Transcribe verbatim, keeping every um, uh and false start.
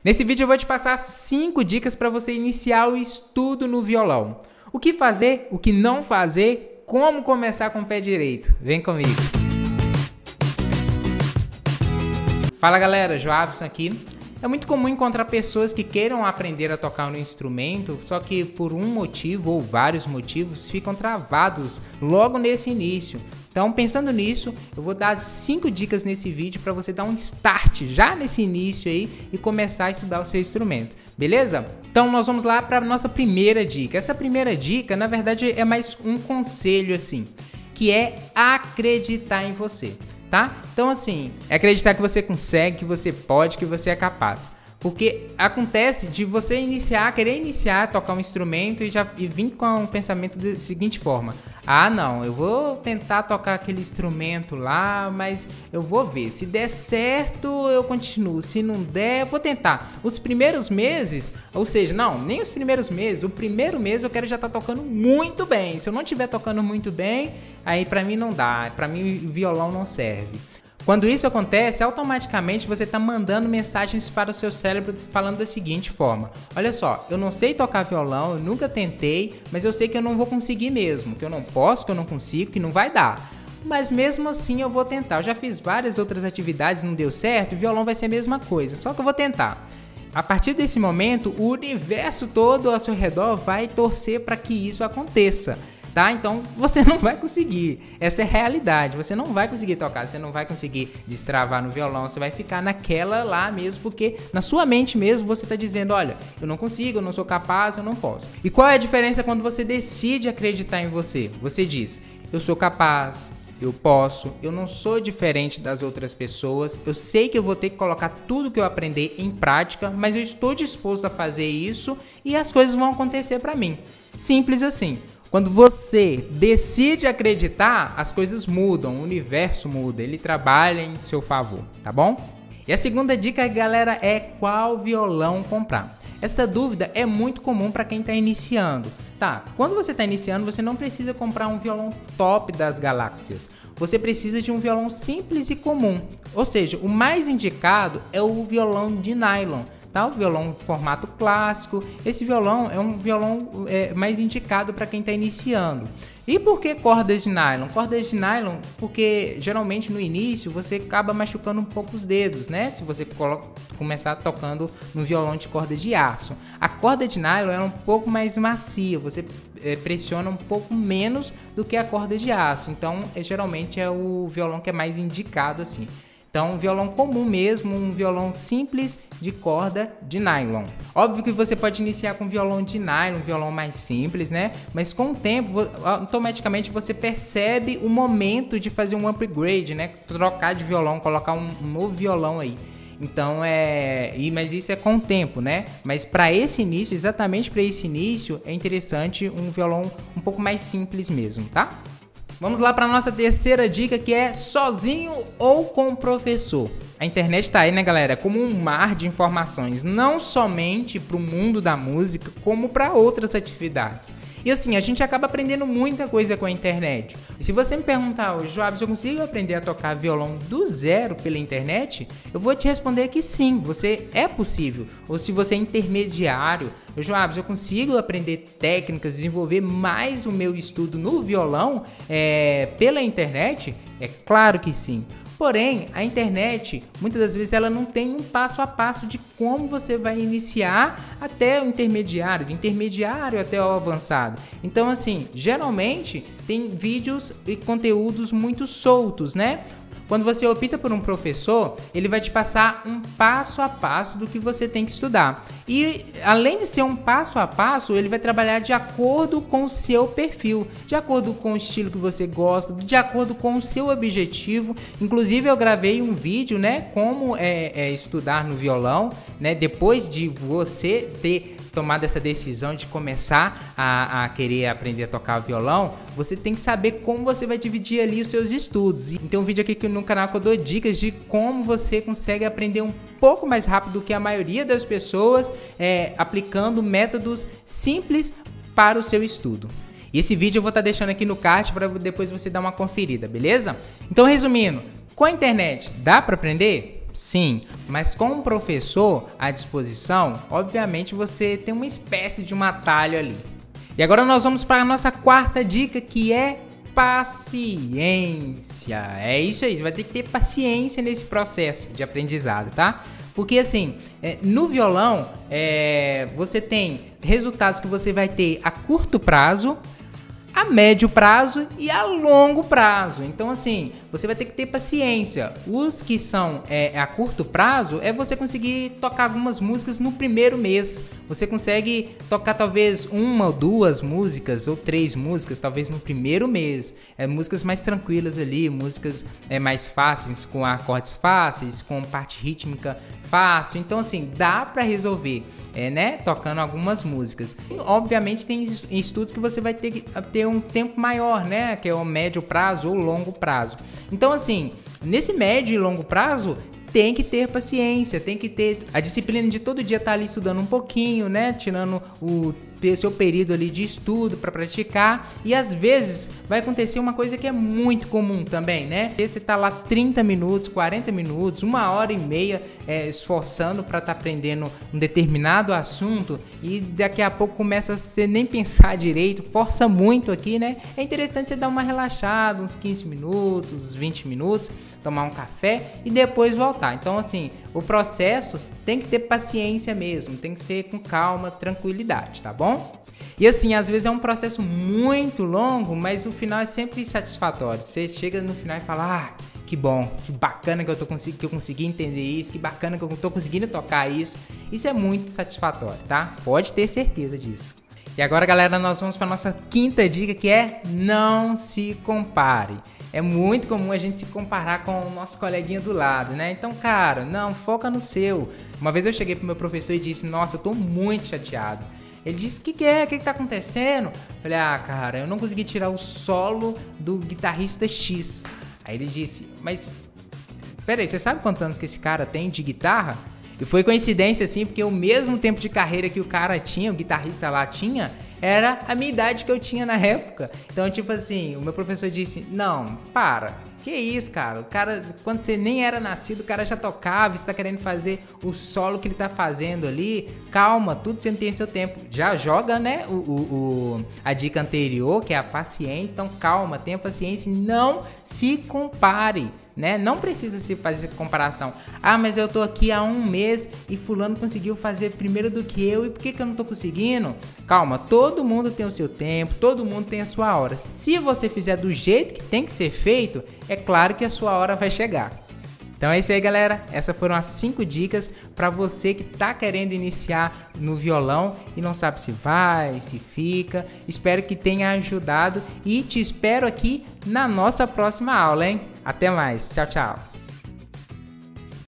Nesse vídeo eu vou te passar cinco dicas para você iniciar o estudo no violão. O que fazer, o que não fazer, como começar com o pé direito. Vem comigo. Fala galera, Joabson aqui. É muito comum encontrar pessoas que queiram aprender a tocar no instrumento, só que por um motivo ou vários motivos ficam travados logo nesse início. Então, pensando nisso, eu vou dar cinco dicas nesse vídeo para você dar um start já nesse início aí e começar a estudar o seu instrumento, beleza? Então, nós vamos lá para a nossa primeira dica. Essa primeira dica, na verdade, é mais um conselho assim, que é acreditar em você, tá? Então, assim, é acreditar que você consegue, que você pode, que você é capaz. Porque acontece de você iniciar, querer iniciar a tocar um instrumento e já e vir com o pensamento da seguinte forma: ah, não, eu vou tentar tocar aquele instrumento lá, mas eu vou ver. Se der certo, eu continuo. Se não der, eu vou tentar. Os primeiros meses, ou seja, não, nem os primeiros meses, o primeiro mês eu quero já estar tocando muito bem. Se eu não estiver tocando muito bem, aí pra mim não dá, pra mim o violão não serve. Quando isso acontece, automaticamente você está mandando mensagens para o seu cérebro falando da seguinte forma: olha só, eu não sei tocar violão, eu nunca tentei, mas eu sei que eu não vou conseguir mesmo, que eu não posso, que eu não consigo, que não vai dar. Mas mesmo assim eu vou tentar. Eu já fiz várias outras atividades, não deu certo, o violão vai ser a mesma coisa, só que eu vou tentar. A partir desse momento, o universo todo ao seu redor vai torcer para que isso aconteça. Tá? Então você não vai conseguir, essa é a realidade, você não vai conseguir tocar, você não vai conseguir destravar no violão, você vai ficar naquela lá mesmo, porque na sua mente mesmo você está dizendo: olha, eu não consigo, eu não sou capaz, eu não posso. E qual é a diferença quando você decide acreditar em você? Você diz: eu sou capaz, eu posso, eu não sou diferente das outras pessoas, eu sei que eu vou ter que colocar tudo que eu aprender em prática, mas eu estou disposto a fazer isso e as coisas vão acontecer para mim. Simples assim. Quando você decide acreditar, as coisas mudam, o universo muda, ele trabalha em seu favor, tá bom? E a segunda dica, galera, é qual violão comprar. Essa dúvida é muito comum para quem está iniciando. Tá, quando você está iniciando, você não precisa comprar um violão top das galáxias. Você precisa de um violão simples e comum. Ou seja, o mais indicado é o violão de nylon. Tá, o violão formato clássico. Esse violão é um violão é, mais indicado para quem está iniciando. E por que cordas de nylon? Cordas de nylon porque geralmente no início você acaba machucando um pouco os dedos, né? Se você coloca, começar tocando no violão de corda de aço. A corda de nylon é um pouco mais macia, você é, pressiona um pouco menos do que a corda de aço. Então é, geralmente é o violão que é mais indicado assim. Então, um violão comum mesmo, um violão simples de corda de nylon. Óbvio que você pode iniciar com violão de nylon, um violão mais simples, né? Mas com o tempo, automaticamente você percebe o momento de fazer um upgrade, né? Trocar de violão, colocar um novo violão aí. Então, é... mas isso é com o tempo, né? Mas para esse início, exatamente para esse início, é interessante um violão um pouco mais simples mesmo, tá? Vamos lá para a nossa terceira dica, que é sozinho ou com o professor. A internet tá aí, né, galera? Como um mar de informações, não somente para o mundo da música, como para outras atividades. E assim, a gente acaba aprendendo muita coisa com a internet. E se você me perguntar, oh, Joab, se eu consigo aprender a tocar violão do zero pela internet, eu vou te responder que sim, você é possível. Ou se você é intermediário, oh, Joab, eu consigo aprender técnicas, desenvolver mais o meu estudo no violão é, pela internet? É claro que sim. Porém, a internet, muitas das vezes, ela não tem um passo a passo de como você vai iniciar até o intermediário, do intermediário até o avançado. Então, assim, geralmente tem vídeos e conteúdos muito soltos, né? Quando você opta por um professor, ele vai te passar um passo a passo do que você tem que estudar. E além de ser um passo a passo, ele vai trabalhar de acordo com o seu perfil, de acordo com o estilo que você gosta, de acordo com o seu objetivo. Inclusive eu gravei um vídeo, né, como é, é estudar no violão, né, depois de você ter tomado essa decisão de começar a, a querer aprender a tocar violão, você tem que saber como você vai dividir ali os seus estudos. E tem um vídeo aqui no canal que eu dou dicas de como você consegue aprender um pouco mais rápido do que a maioria das pessoas, é, aplicando métodos simples para o seu estudo. E esse vídeo eu vou estar deixando aqui no card para depois você dar uma conferida, beleza? Então, resumindo, com a internet dá para aprender? Sim, mas com um professor à disposição, obviamente você tem uma espécie de um atalho ali. E agora nós vamos para a nossa quarta dica, que é paciência. É isso aí, você vai ter que ter paciência nesse processo de aprendizado, tá? Porque assim, é, no violão, é, você tem resultados que você vai ter a curto prazo, a médio prazo e a longo prazo. Então assim, você vai ter que ter paciência. Os que são é, a curto prazo é você conseguir tocar algumas músicas no primeiro mês. Você consegue tocar talvez uma ou duas músicas ou três músicas talvez no primeiro mês. É, músicas mais tranquilas ali, músicas é, mais fáceis, com acordes fáceis, com parte rítmica fácil. Então assim, dá para resolver. É, né? Tocando algumas músicas. E, obviamente tem estudos que você vai ter que ter um tempo maior, né? Que é o médio prazo ou longo prazo. Então assim, nesse médio e longo prazo tem que ter paciência, tem que ter a disciplina de todo dia estar ali estudando um pouquinho, né? Tirando o seu período ali de estudo para praticar. E às vezes vai acontecer uma coisa que é muito comum também, né? Você tá lá trinta minutos, quarenta minutos, uma hora e meia é, esforçando para estar tá aprendendo um determinado assunto e daqui a pouco começa a você nem pensar direito, força muito aqui, né? É interessante você dar uma relaxada, uns quinze minutos, vinte minutos, tomar um café e depois voltar. Então assim, o processo tem que ter paciência mesmo, tem que ser com calma, tranquilidade, tá bom? E assim, às vezes é um processo muito longo, mas o final é sempre satisfatório. Você chega no final e fala, ah, que bom, que bacana que eu, tô consegui, que eu consegui entender isso, que bacana que eu tô conseguindo tocar isso. Isso é muito satisfatório, tá? Pode ter certeza disso. E agora, galera, nós vamos para nossa quinta dica, que é não se compare. É muito comum a gente se comparar com o nosso coleguinha do lado, né? Então, cara, não, foca no seu. Uma vez eu cheguei pro meu professor e disse, nossa, eu tô muito chateado. Ele disse, o que, que é? O que, que tá acontecendo? Eu falei, ah, cara, eu não consegui tirar o solo do guitarrista X. Aí ele disse, mas, peraí, você sabe quantos anos que esse cara tem de guitarra? E foi coincidência, assim, porque o mesmo tempo de carreira que o cara tinha, o guitarrista lá tinha, era a minha idade que eu tinha na época. Então, tipo assim, o meu professor disse, não, para, que isso, cara, o cara, quando você nem era nascido, o cara já tocava, você tá querendo fazer o solo que ele tá fazendo ali, calma, tudo você tem seu tempo. Já joga, né, o, o, o, a dica anterior, que é a paciência, então calma, tenha paciência e não se compare. Né? Não precisa se fazer comparação. Ah, mas eu tô aqui há um mês e fulano conseguiu fazer primeiro do que eu, e por que, que eu não tô conseguindo? Calma, todo mundo tem o seu tempo, todo mundo tem a sua hora. Se você fizer do jeito que tem que ser feito, é claro que a sua hora vai chegar. Então é isso aí, galera. Essas foram as cinco dicas para você que tá querendo iniciar no violão e não sabe se vai, se fica. Espero que tenha ajudado e te espero aqui na nossa próxima aula, hein? Até mais. Tchau, tchau.